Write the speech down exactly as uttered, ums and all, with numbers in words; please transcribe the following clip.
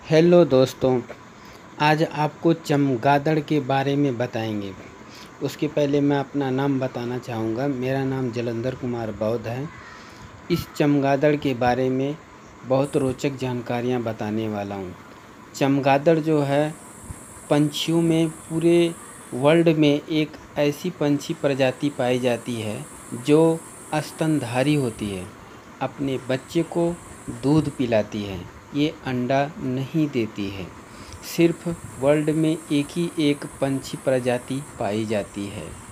Hello दोस्तों, आज आपको चमगादड़ के बारे में बताएंगे। उसके पहले मैं अपना नाम बताना चाहूँगा। मेरा नाम जलंधर कुमार बौद्ध है। इस चमगादड़ के बारे में बहुत रोचक जानकारियाँ बताने वाला हूँ। चमगादड़ जो है पंछियों में पूरे वर्ल्ड में एक ऐसी पंछी प्रजाति पाई जाती है जो स्तनधारी होती है, अपने बच्चे को दूध पिलाती है, ये अंडा नहीं देती है। सिर्फ वर्ल्ड में एक ही एक पंछी प्रजाति पाई जाती है।